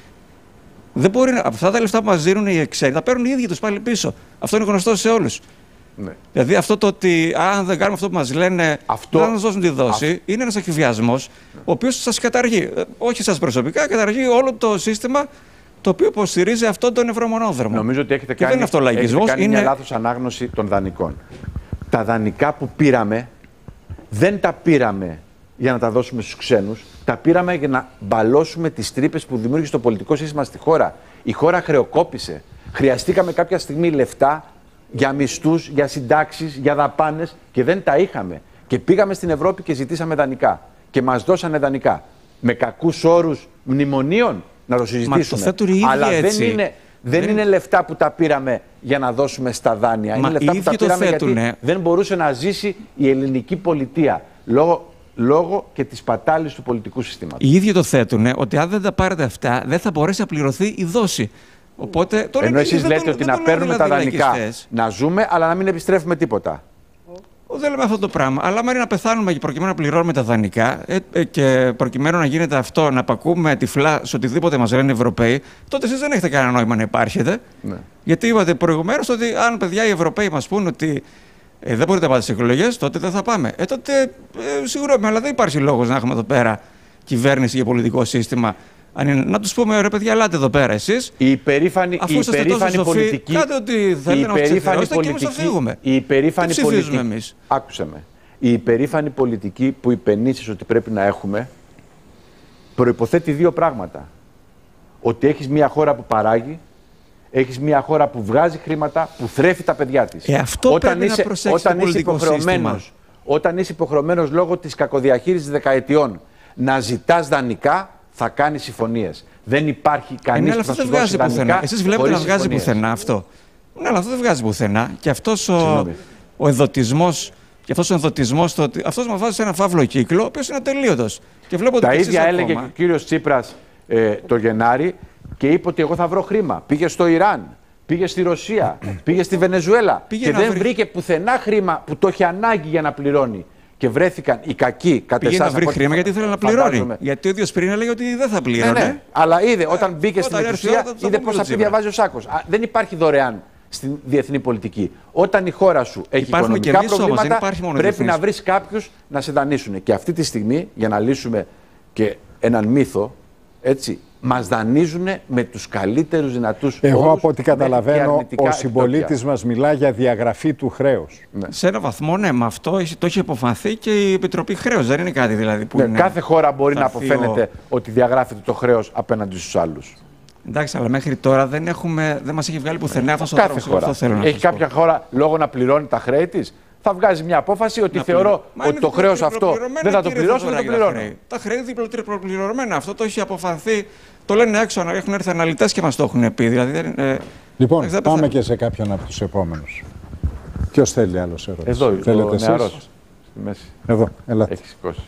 Δεν μπορεί να... Αυτά τα λεφτά που μας δίνουν οι εξαίρετοι τα παίρνουν οι ίδιοι τους πάλι πίσω. Αυτό είναι γνωστό σε όλους. Ναι. Δηλαδή αυτό το ότι αν δεν κάνουμε αυτό που μας λένε αυτό... δεν θα μας δώσουν τη δόση, αυτό... είναι ένας εκβιασμός ναι. ο οποίος σας καταργεί. Όχι σας προσωπικά, καταργεί όλο το σύστημα το οποίο υποστηρίζει αυτόν τον ευρωμονόδρομο. Νομίζω ότι έχετε και κάνει, δεν είναι έχετε κάνει είναι... μια λάθος ανάγνωση των δανεικών. Τα δανεικά που πήραμε δεν τα πήραμε για να τα δώσουμε στους ξένους, τα πήραμε για να μπαλώσουμε τις τρύπες που δημιούργησε το πολιτικό σύστημα στη χώρα. Η χώρα χρεοκόπησε. Χρειαστήκαμε κάποια στιγμή λεφτά για μισθούς, για συντάξεις, για δαπάνες και δεν τα είχαμε. Και πήγαμε στην Ευρώπη και ζητήσαμε δανεικά. Και μας δώσανε δανεικά. Με κακούς όρους μνημονίων, να το συζητήσουμε. Μα το Αλλά έτσι. δεν, είναι, δεν, δεν είναι λεφτά που τα πήραμε για να δώσουμε στα δάνεια. Μα είναι λεφτά που τα πήραμε θέτουνε. γιατί δεν μπορούσε να ζήσει η ελληνική πολιτεία. Λόγω, λόγω και της πατάλης του πολιτικού συστήματος. Οι ίδιοι το θέτουνε ότι αν δεν τα πάρετε αυτά, δεν θα μπορέσει να πληρωθεί η δόση. Οπότε, τώρα ενώ εσείς λέτε το, ότι να παίρνουμε δηλαδή τα δανεικά, λαϊκιστές. να ζούμε, αλλά να μην επιστρέφουμε τίποτα. Δεν λέμε αυτό το πράγμα. Αλλά άμα είναι να πεθάνουμε και προκειμένου να πληρώνουμε τα δανεικά ε, ε, και προκειμένου να γίνεται αυτό, να πακούμε τυφλά σε οτιδήποτε μας λένε οι Ευρωπαίοι, τότε εσείς δεν έχετε κανένα νόημα να υπάρχετε. Ναι. Γιατί είπατε προηγουμένως ότι αν παιδιά οι Ευρωπαίοι μας πούν ότι ε, δεν μπορείτε να πάτε σε εκλογές, τότε δεν θα πάμε. Ε, τότε ε, σίγουρα, αλλά δεν υπάρχει λόγος να έχουμε εδώ πέρα κυβέρνηση και πολιτικό σύστημα. Αν είναι, να τους πούμε, ρε παιδιά, ελάτε εδώ πέρα εσείς. Η υπερήφανη, αφού η είστε υπερήφανη τόσο σοφοί, πολιτική. Κάτε ότι θέλετε να μας ξεφερώσετε και εμείς θα φύγουμε. Η υπερήφανη Τι πολιτική. εμείς. Άκουσε με. Η υπερήφανη πολιτική που υπενήσεις ότι πρέπει να έχουμε προϋποθέτει δύο πράγματα. Ότι έχεις μια χώρα που παράγει, έχεις μια χώρα που βγάζει χρήματα, που θρέφει τα παιδιά της. Ε, αυτό όταν πρέπει είσαι, να προσέξεις όταν το είσαι πολιτικό υποχρεωμένος, όταν είσαι υποχρεωμένος λόγω της κακοδιαχείρισης δεκαετιών να ζητάς δανεικά, θα κάνεις συμφωνίες. Δεν υπάρχει κανείς που θα σου δώσει δανεικά. Εσείς βλέπετε να βγάζει πουθενά αυτό. Ναι, αλλά αυτό δεν βγάζει πουθενά. Και αυτός ο, ο ενδοτισμός, και αυτός ο ενδοτισμός, το, αυτός μας βάζει σε ένα φαύλο κύκλο, ο οποίος είναι ατελείωτος. Και βλέπω τα ότι ίδια έλεγε και ο κύριος Τσίπρας ε, το Γενάρη και είπε ότι εγώ θα βρω χρήμα. Πήγε στο Ιράν, πήγε στη Ρωσία, πήγε στη Βενεζουέλα πήγε και δεν βρει... βρήκε πουθενά χρήμα που το είχε ανάγκη για να πληρώνει. Και βρέθηκαν οι κακοί κατ' εσάς. Πήγε να βρει χρήμα γιατί ήθελε να πληρώνει. Φαντάζομαι. Γιατί ο ίδιος πριν έλεγε ότι δεν θα πληρώνει. Ναι, ναι. Αλλά είδε, όταν μπήκε στην εξουσία, είδε πώς αυτή διαβάζει ο Σάκος. Α, δεν υπάρχει δωρεάν στην διεθνή πολιτική. Όταν η χώρα σου έχει υπάρχουν οικονομικά προβλήματα, όμως, πρέπει διεθνής. να βρεις κάποιους να σε δανείσουν. Και αυτή τη στιγμή, για να λύσουμε και έναν μύθο, έτσι, μας δανείζουν με τους καλύτερους δυνατούς Εγώ όρους, από ό,τι καταλαβαίνω, ο συμπολίτης μας μιλά για διαγραφή του χρέους. Ναι. Σε ένα βαθμό, ναι, με αυτό το έχει αποφανθεί και η Επιτροπή Χρέους. Δεν είναι κάτι δηλαδή που ναι, είναι... Κάθε χώρα μπορεί να αποφαίνεται ο... ότι διαγράφεται το χρέος απέναντι στους άλλους. Εντάξει, αλλά μέχρι τώρα δεν, έχουμε, δεν μας έχει βγάλει πουθενά αυτός ο τρόπος. Κάθε χώρα. Αυτό έχει κάποια χώρα λόγω να πληρώνει τα χρέη της. Θα βγάζει μια απόφαση ότι να θεωρώ πληρώ. ότι το χρέος αυτό δεν θα το πληρώσω, δεν το πληρώνω. Τα χρέη διπλοπληρωμένα. Αυτό το έχει αποφανθεί. Το λένε έξω, έχουν έρθει αναλυτές και μας το έχουν πει. Δηλαδή, ε, λοιπόν, ε, πάμε θα... και σε κάποιον από τους επόμενους. Ποιος θέλει άλλος ερώτηση? Εδώ, θέλετε ο νεαρός, στη μέση. Εδώ, ελάτε. Έχει σηκώσει.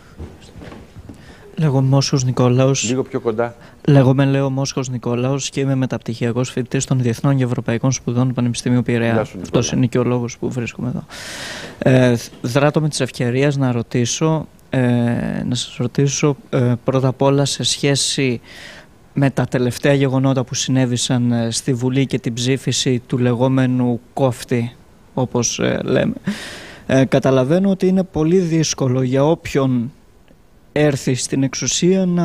Λέγομαι Μόσχος Νικόλαος. Λίγο πιο κοντά. Λέγομαι Λέο Μόσχος Νικόλαος και είμαι μεταπτυχιακός φοιτητής των Διεθνών και Ευρωπαϊκών Σπουδών του Πανεπιστημίου Πειραιά. Αυτός είναι και ο λόγος που βρίσκομαι εδώ. Ε, δράτω με τις ευκαιρίες να ρωτήσω, ε, να σας ρωτήσω ε, πρώτα απ' όλα σε σχέση με τα τελευταία γεγονότα που συνέβησαν ε, στη Βουλή και την ψήφιση του λεγόμενου κόφτη, όπως ε, λέμε. Ε, καταλαβαίνω ότι είναι πολύ δύσκολο για όποιον έρθει στην εξουσία να,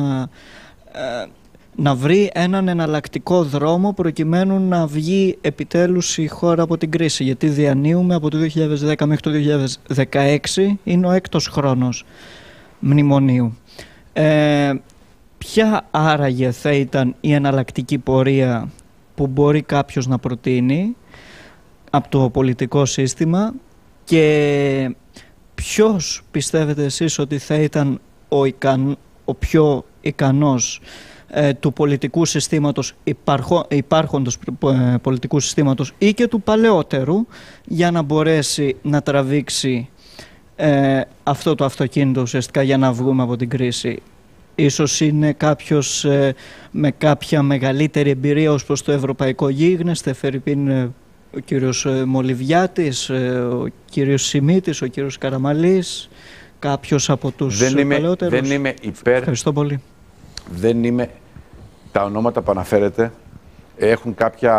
ε, να βρει έναν εναλλακτικό δρόμο προκειμένου να βγει επιτέλους η χώρα από την κρίση. Γιατί διανύουμε από το δύο χιλιάδες δέκα μέχρι το δύο χιλιάδες δεκαέξι, είναι ο έκτος χρόνος μνημονίου. Ε, ποια άραγε θα ήταν η εναλλακτική πορεία που μπορεί κάποιος να προτείνει από το πολιτικό σύστημα και ποιος πιστεύετε εσείς ότι θα ήταν ο, ικαν, ο πιο ικανός ε, του πολιτικού συστήματος, υπάρχον, υπάρχοντος ε, πολιτικού συστήματος ή και του παλαιότερου για να μπορέσει να τραβήξει ε, αυτό το αυτοκίνητο ουσιαστικά για να βγούμε από την κρίση? Ίσως είναι κάποιος ε, με κάποια μεγαλύτερη εμπειρία ως προς το ευρωπαϊκό γίγνεσθε, φερειπίν ε, ο κύριος Μολυβιάτης, ο κύριος Σιμίτης, ο κύριος Καραμαλής, κάποιος από τους δεν είμαι, παλαιότερους. Δεν είμαι υπέρ. Ευχαριστώ πολύ. Δεν είμαι... Τα ονόματα που αναφέρετε έχουν κάποια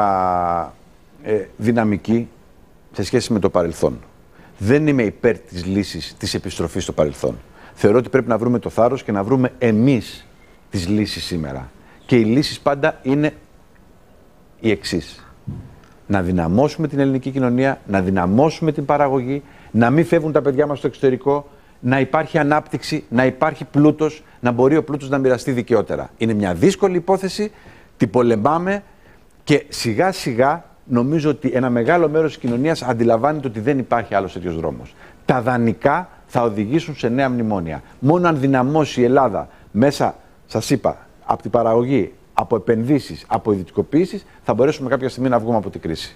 ε, δυναμική σε σχέση με το παρελθόν. Δεν είμαι υπέρ της λύσης της επιστροφής στο παρελθόν. Θεωρώ ότι πρέπει να βρούμε το θάρρος και να βρούμε εμείς τις λύσεις σήμερα. Και οι λύσεις πάντα είναι οι εξής. Να δυναμώσουμε την ελληνική κοινωνία, να δυναμώσουμε την παραγωγή, να μην φεύγουν τα παιδιά μας στο εξωτερικό, να υπάρχει ανάπτυξη, να υπάρχει πλούτος, να μπορεί ο πλούτος να μοιραστεί δικαιότερα. Είναι μια δύσκολη υπόθεση, την πολεμάμε και σιγά σιγά νομίζω ότι ένα μεγάλο μέρος της κοινωνίας αντιλαμβάνεται ότι δεν υπάρχει άλλος τέτοιος δρόμος. Τα δανεικά θα οδηγήσουν σε νέα μνημόνια. Μόνο αν δυναμώσει η Ελλάδα μέσα, σας είπα, από την παραγωγή, από επενδύσεις, από ιδιωτικοποίησεις, θα μπορέσουμε κάποια στιγμή να βγούμε από την κρίση.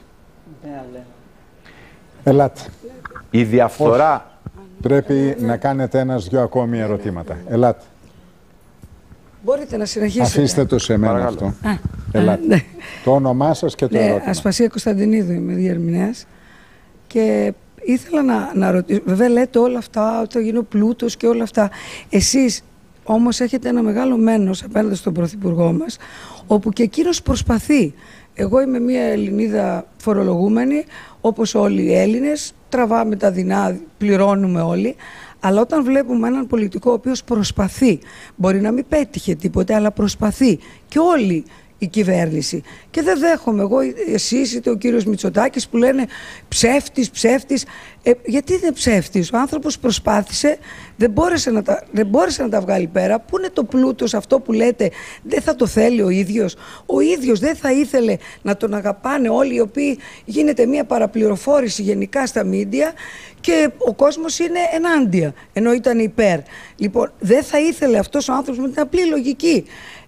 Ελάτε. Η διαφθορά... Πρέπει να κάνετε ένας-δυο ακόμη ερωτήματα. Ελάτε. Μπορείτε να συνεχίσετε. Αφήστε το σε μένα. Παρακαλώ. Αυτό. Α, Ελάτε. Α, ναι. Το όνομά σας και το ναι, ερώτημα. Ασπασία Κωνσταντινίδου, είμαι διερμηνέας. Και ήθελα να, να ρωτήσω, βέβαια λέτε όλα αυτά, ότι θα γίνω πλούτος και όλα αυτά. Εσείς όμως έχετε ένα μεγάλο μένος απέναντι στον Πρωθυπουργό μας, όπου και εκείνος προσπαθεί. Εγώ είμαι μια Ελληνίδα φορολογούμενη, όπως όλοι οι Έλληνες, τραβάμε τα δεινά, πληρώνουμε όλοι. Αλλά όταν βλέπουμε έναν πολιτικό ο οποίος προσπαθεί, μπορεί να μην πέτυχε τίποτε, αλλά προσπαθεί και όλοι η κυβέρνηση. Και δεν δέχομαι εγώ, εσείς είτε ο κύριος Μητσοτάκης που λένε ψεύτης, ψεύτης. Ε, γιατί είναι ψεύτης? Ο άνθρωπος προσπάθησε, δεν μπόρεσε, να τα, δεν μπόρεσε να τα βγάλει πέρα. Πού είναι το πλούτος αυτό που λέτε, δεν θα το θέλει ο ίδιος? Ο ίδιος δεν θα ήθελε να τον αγαπάνε όλοι οι οποίοι γίνεται μια παραπληροφόρηση γενικά στα μίντια και ο κόσμος είναι ενάντια, ενώ ήταν υπέρ. Λοιπόν, δεν θα ήθελε αυτός ο άνθρωπος με την απλή λογική.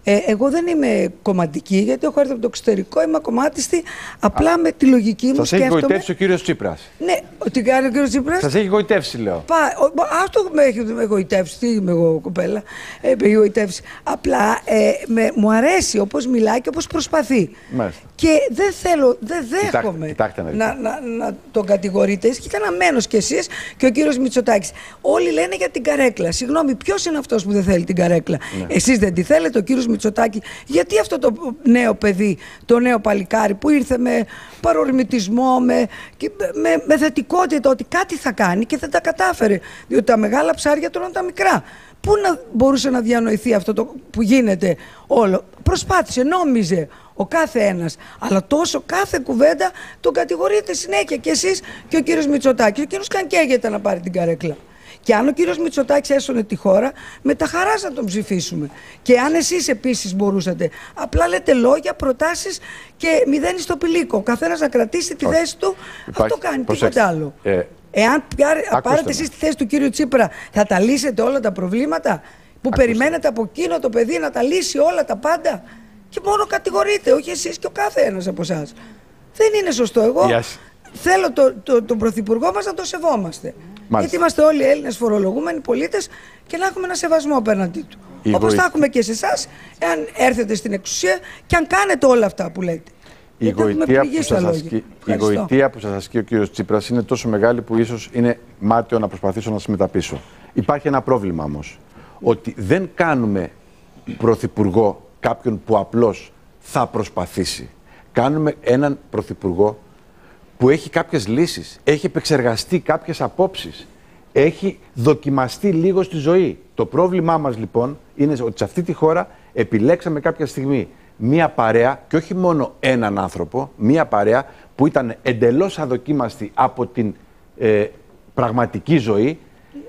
Ε, εγώ δεν είμαι κομματική, γιατί έχω έρθει από το εξωτερικό, είμαι ακομμάτιστη. Απλά Α, με τη λογική μου σας σκέφτομαι. Σας έχει γοητεύσει ο κύριος Τσίπρας. Ναι, τι κάνει ο κύριος Τσίπρας. Σας έχει γοητεύσει, λέω. Πα, αυτό με έχει με γοητεύσει. Τι είμαι εγώ, κοπέλα. Ε, με έχει γοητεύσει. Απλά ε, με, μου αρέσει όπως μιλάει και όπως προσπαθεί. Μάλιστα. Και δεν θέλω, δεν δέχομαι κοιτάξτε, κοιτάξτε να, να, να τον κατηγορείτε. Και ήταν αμένος κι εσείς και ο κύριος Μητσοτάκης. Όλοι λένε για την καρέκλα. Συγγνώμη, ποιος είναι αυτός που δεν θέλει την καρέκλα? Ναι. Εσείς δεν τη θέλετε, ο κύριος Μητσοτάκη? Γιατί αυτό το νέο παιδί, το νέο παλικάρι που ήρθε με παρορμητισμό, με, με, με θετικότητα ότι κάτι θα κάνει και δεν τα κατάφερε? Διότι τα μεγάλα ψάρια τρώνε τα μικρά. Πού να μπορούσε να διανοηθεί αυτό το που γίνεται όλο? Προσπάθησε, νόμιζε ο κάθε ένας, αλλά τόσο κάθε κουβέντα τον κατηγορείτε συνέχεια και εσείς και ο κύριος Μητσοτάκης. Ο κύριος καγκαίγεται να πάρει την καρέκλα. Και αν ο κύριος Μητσοτάκης έσωνε τη χώρα, με τα χαράς να τον ψηφίσουμε. Και αν εσείς επίσης μπορούσατε, απλά λέτε λόγια, προτάσεις και μηδένει στο πηλίκο. Ο καθένας να κρατήσει τη θέση του, υπάρχει, αυτό κάνει, τίποτα άλλο. Ε, Εάν πάρετε εσείς τη θέση του κύριου Τσίπρα, θα τα λύσετε όλα τα προβλήματα που Ακούστε. περιμένετε από εκείνο το παιδί να τα λύσει όλα τα πάντα? Και μόνο κατηγορείτε, όχι εσείς και ο κάθε ένας από εσάς. Δεν είναι σωστό. Εγώ yes. θέλω το, το, τον Πρωθυπουργό μας να το σεβόμαστε. Μάλιστα. Γιατί είμαστε όλοι Έλληνες φορολογούμενοι πολίτες και να έχουμε ένα σεβασμό απέναντί του. Η Όπως θα έχουμε και σε εσάς, εάν έρθετε στην εξουσία και αν κάνετε όλα αυτά που λέτε. Η γοητεία που, σας ασκεί, η γοητεία που σας ασκεί ο κύριος Τσίπρας είναι τόσο μεγάλη που ίσως είναι μάταιο να προσπαθήσω να σας μεταπίσω. Υπάρχει ένα πρόβλημα όμως. Ότι δεν κάνουμε πρωθυπουργό κάποιον που απλώς θα προσπαθήσει. Κάνουμε έναν πρωθυπουργό που έχει κάποιες λύσεις, έχει επεξεργαστεί κάποιες απόψεις, έχει δοκιμαστεί λίγο στη ζωή. Το πρόβλημά μας λοιπόν είναι ότι σε αυτή τη χώρα επιλέξαμε κάποια στιγμή μία παρέα, και όχι μόνο έναν άνθρωπο, μία παρέα που ήταν εντελώς αδοκίμαστη από την ε, πραγματική ζωή,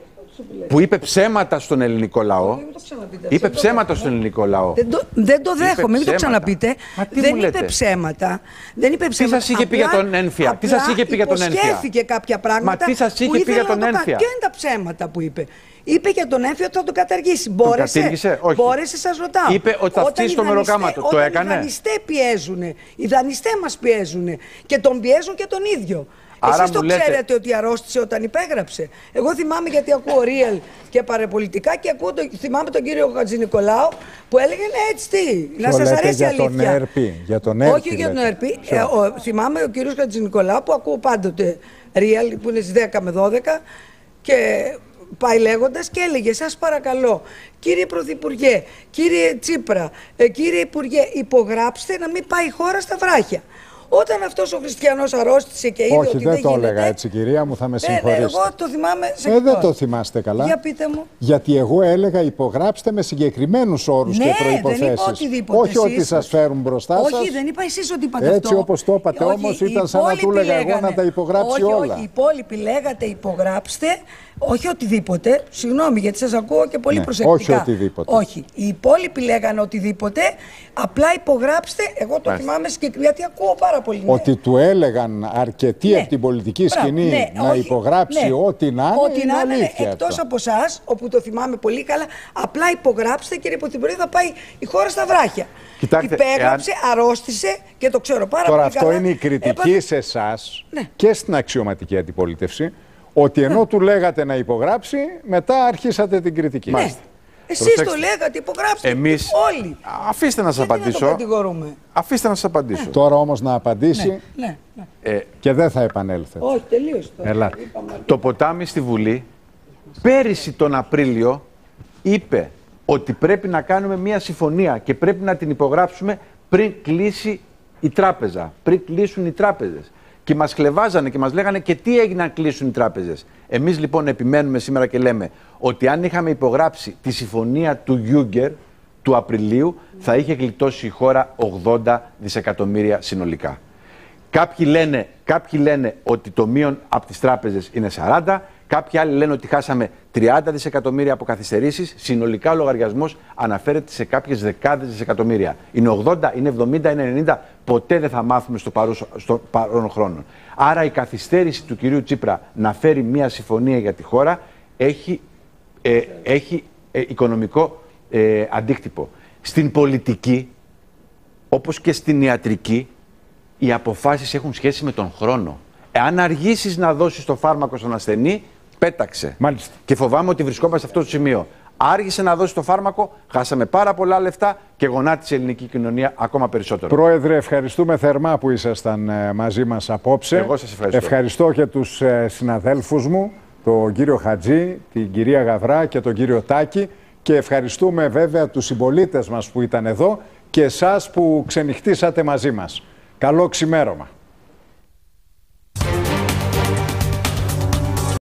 που είπε ψέματα στον ελληνικό λαό. Είπε ψέματα στον ελληνικό λαό. Δεν το, δεν το δέχομαι, μην το ξαναπείτε. Δεν είπε ψέματα. Δεν είπε ψέματα. Τι σας είχε πει για τον Ένφια? Τι σας είχε πει για τον Ένφια? Υποσχέθηκε κάποια πράγματα. Μα τι σας είχε πει για τον Ένφια? Ποια είναι τα ψέματα που είπε? Είπε για τον Ένφια ότι θα τον καταργήσει. Μπόρεσε? Όχι. Μπόρεσε, σας ρωτάω. Είπε ότι θα φτύσει το μεροκάματο. Το έκανε? Οι δανειστές πιέζουν. Οι δανειστές μας πιέζουν. Και τον πιέζουν και τον ίδιο. Εσείς το λέτε... ξέρετε ότι αρρώστησε όταν υπέγραψε? Εγώ θυμάμαι, γιατί ακούω real και παραπολιτικά, και ακούω το, θυμάμαι τον κύριο Χατζηνικολάου που έλεγε ναι, έτσι τι, να σας αρέσει η αλήθεια. Για τον για τον έρπη, Όχι για τον έρπη. Ε, ο, θυμάμαι ο κύριος Χατζηνικολάου που ακούω πάντοτε real, που είναι στις δέκα με δώδεκα, και πάει λέγοντας και έλεγε, σας παρακαλώ, κύριε Πρωθυπουργέ, κύριε Τσίπρα, ε, κύριε Υπουργέ, υπογράψτε να μην πάει η χώρα στα βράχια. Όταν αυτός ο χριστιανός αρρώστησε και είδε Όχι, ότι δεν, δεν το γίνεται... έλεγα έτσι, κυρία μου, θα με συγχωρήσετε. Ναι, εγώ το θυμάμαι σε ε, δεν το θυμάστε καλά. Για πείτε μου. Γιατί εγώ έλεγα υπογράψτε με συγκεκριμένους όρους ναι, και προϋποθέσεις. Δεν είπα οτιδήποτε. Όχι εσείς, ότι σας φέρουν μπροστά όχι, σας. Όχι, δεν είπα εσείς ότι είπατε έτσι αυτό. Έτσι όπως το είπατε όμως ήταν σαν να του έλεγα εγώ να τα υπογράψει όχι, όλα. Όχι, οι υπόλοιποι λέγατε υπογράψτε. Όχι οτιδήποτε, συγγνώμη γιατί σας ακούω και πολύ ναι, προσεκτικά. Όχι οτιδήποτε. Όχι. Οι υπόλοιποι λέγανε οτιδήποτε, απλά υπογράψτε. Εγώ το θυμάμαι συγκεκριμένα, γιατί ακούω πάρα πολύ. Ναι. Ότι του έλεγαν αρκετοί ναι. από την πολιτική Μπράβο, σκηνή ναι, να όχι, υπογράψει ναι. ό,τι να είναι. Ό,τι να είναι, εκτός από εσάς, όπου το θυμάμαι πολύ καλά, απλά υπογράψτε, κύριε Πρωθυπουργέ, θα πάει η χώρα στα βράχια. Κοιτάξτε, υπέγραψε, εάν... αρρώστησε και το ξέρω πάρα Τώρα πολύ καλά. Τώρα αυτό είναι η κριτική Έπα... σε εσάς ναι. και στην αξιωματική αντιπολίτευση. Ότι ενώ του λέγατε να υπογράψει, μετά αρχίσατε την κριτική. Ναι. Εσείς το λέγατε, υπογράψτε. Εμείς... όλοι. Αφήστε να σας απαντήσω. Να το Αφήστε να σας απαντήσω. Ναι. Τώρα όμως να απαντήσει ναι. Ναι. Ναι. Ε, και δεν θα επανέλθετε. Όχι, τελείως τώρα. Ελάτε. Το ποτάμι στη Βουλή πέρυσι τον Απρίλιο είπε ότι πρέπει να κάνουμε μια συμφωνία και πρέπει να την υπογράψουμε πριν κλείσει η τράπεζα, πριν κλείσουν οι τράπεζες. Και μας χλεβάζανε και μας λέγανε και τι έγινε να κλείσουν οι τράπεζες. Εμείς λοιπόν επιμένουμε σήμερα και λέμε ότι αν είχαμε υπογράψει τη συμφωνία του Γιούγκερ του Απριλίου, θα είχε γλιτώσει η χώρα ογδόντα δισεκατομμύρια συνολικά. Κάποιοι λένε, κάποιοι λένε ότι το μείον από τις τράπεζες είναι σαράντα, κάποιοι άλλοι λένε ότι χάσαμε τριάντα δισεκατομμύρια από καθυστερήσεις. Συνολικά ο λογαριασμός αναφέρεται σε κάποιες δεκάδες δισεκατομμύρια. Είναι ογδόντα, είναι εβδομήντα, είναι ενενήντα, ποτέ δεν θα μάθουμε στο, παρούσο, στο παρόν χρόνο. Άρα η καθυστέρηση του κυρίου Τσίπρα να φέρει μια συμφωνία για τη χώρα έχει, ε, έχει ε, οικονομικό ε, αντίκτυπο. Στην πολιτική, όπως και στην ιατρική, οι αποφάσεις έχουν σχέση με τον χρόνο. Εάν αργήσεις να δώσεις το φάρμακο στον ασθενή, πέταξε. Μάλιστα. Και φοβάμαι ότι βρισκόμαστε σε αυτό το σημείο. Άργησε να δώσει το φάρμακο, χάσαμε πάρα πολλά λεφτά και γονάτισε η ελληνική κοινωνία ακόμα περισσότερο. Πρόεδρε, ευχαριστούμε θερμά που ήσασταν μαζί μας απόψε. Εγώ σας ευχαριστώ. Ευχαριστώ και τους συναδέλφους μου, τον κύριο Χατζή, την κυρία Γαβρά και τον κύριο Τάκη. Και ευχαριστούμε βέβαια τους συμπολίτες μας που ήταν εδώ και εσάς που ξενυχτήσατε μαζί μας. Καλό ξημέρωμα.